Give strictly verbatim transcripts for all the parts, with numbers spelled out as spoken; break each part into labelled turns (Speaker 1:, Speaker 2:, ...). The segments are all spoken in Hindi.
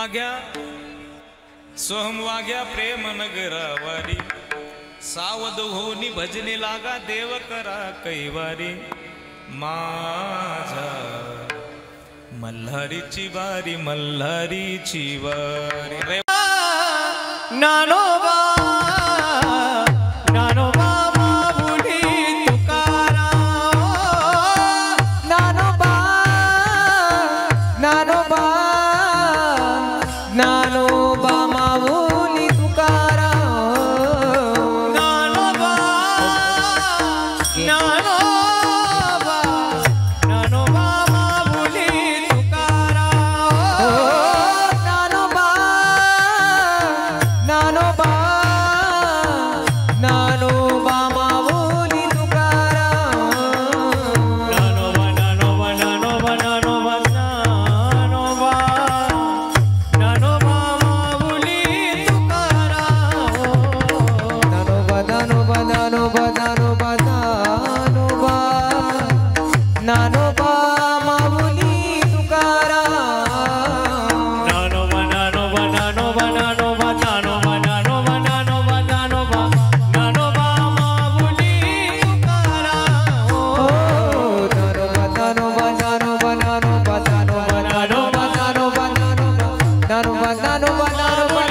Speaker 1: वाग्या सोहम वाग्या प्रेम नगरावारी सावध होनी भजनी लागा देव करा कैवारी माझा मल्हारीची वारी मल्हारीची वारी रे
Speaker 2: नानोबा नानोबा माऊली तुकाराम नानोबा नानोबा नानोबा माऊली तुकाराम नानोबा नानोबा नानोबा माऊली तुकाराम नानोबा नानोबा नानोबा माऊली तुकाराम नानोबा नानोबा नानोबा नानोबा नानोबा नानोबा माऊली तुकाराम नानोबा नानोबा नानोबा नानोबा नानोबा नानोबा माऊली तुकाराम नानोबा नानोबा नानोबा नानोबा नानोबा नानोबा नानोबा नानोबा नानोबा माऊली तुकाराम ओ नानोबा नानोबा नानोबा नानोबा नानोबा नानोबा नानोबा नानोबा नानोबा नानोबा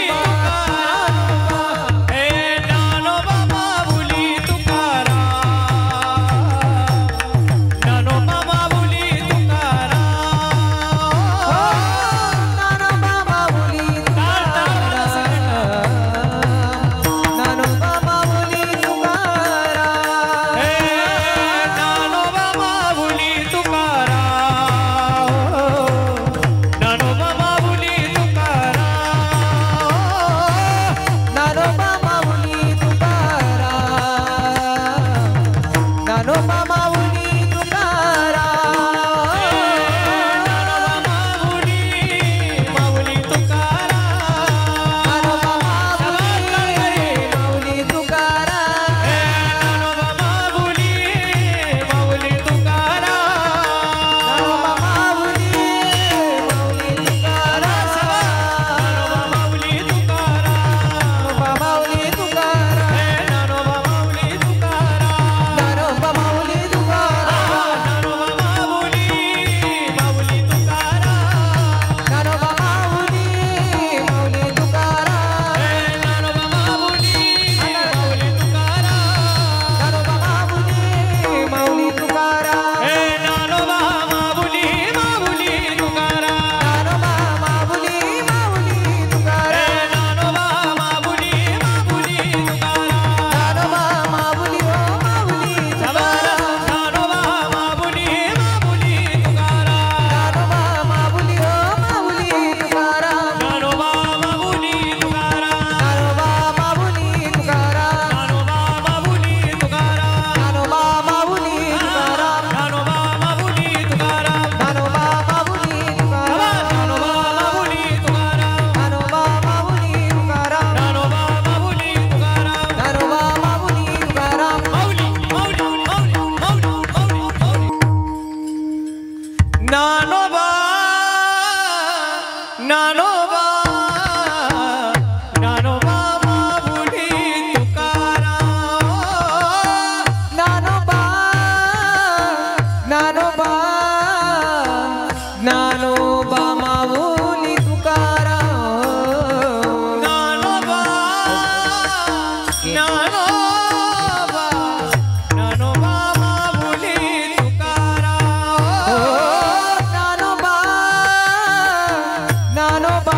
Speaker 2: हे नानोबा माऊली तुकाराम नानोबा माऊली तुकाराम नानोबा माऊली तुकाराम नानोबा माऊली तुकाराम हे नानोबा माऊली तुकाराम नानोबा माऊली तुकाराम नानोबा माऊली तुकाराम नानोबा माऊली तुकाराम माऊली तुकाराम नानोबा माऊली तुकाराम नानोबा माऊली माऊली तुकाराम नानोबा माऊली माऊली तुकाराम माऊली तुकाराम नानोबा माऊली तुकाराम नानोबा माऊली तुकाराम नानोबा माऊली तुकाराम नानोबा माऊली माऊली तुकाराम नानोबा माऊली माऊली तुकाराम नानोबा माऊली माऊली तुकाराम नानोबा माऊली माऊली तुकाराम नानोबा माऊली माऊली तुकाराम नानोबा माऊली माऊली तुकाराम नानोबा माऊली माऊली तुकाराम नानोबा माऊली ओ माऊली तुकाराम नानोबा माऊली माऊली तुकाराम नानोबा माऊली ओ माऊली तुकाराम नानोबा माऊली तुकाराम नानोबा माऊली तुकाराम नानोबा माऊली तुकाराम नानोबा माऊली तुकाराम नानोबा माऊली तुकाराम नानोबा माऊली तुकाराम नानोबा माऊली तुकाराम नानोबा माऊली तुकाराम नानोबा माऊली तुकाराम नानोबा माऊली तुकाराम माऊली माऊली माऊली माऊली माऊली नानोबा नानोबा नानोबा माऊली तुकाराम नानोबा नानोबा नानोबा माऊली तुकाराम नानोबा नानोबा नानोबा माऊली तुकाराम नानोबा नानोबा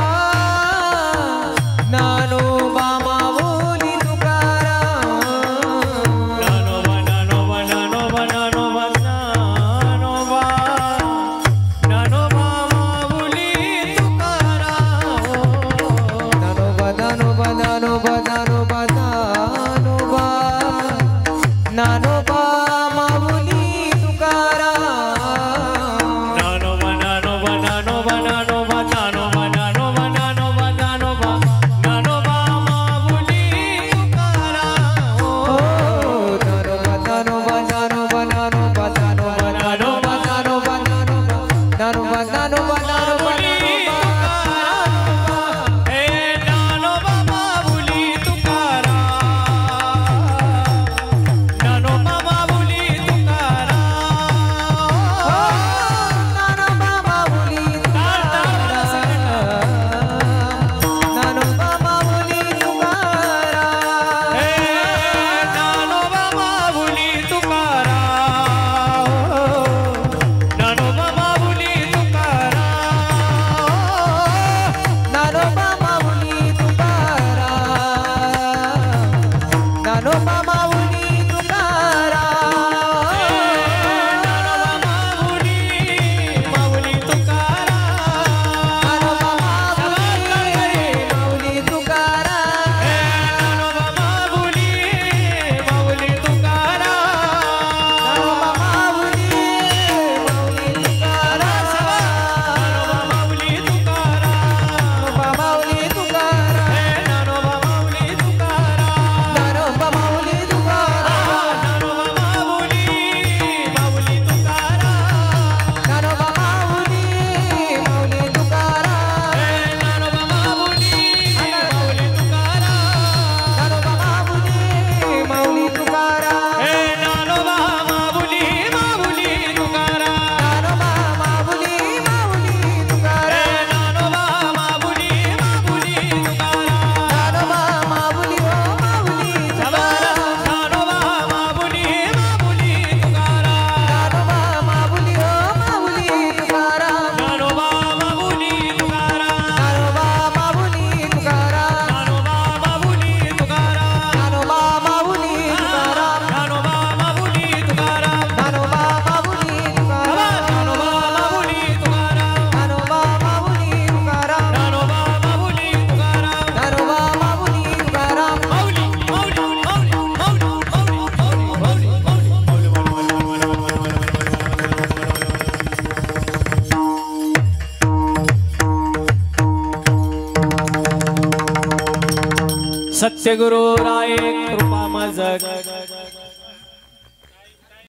Speaker 2: सत्यगुरु राय कृपा मजक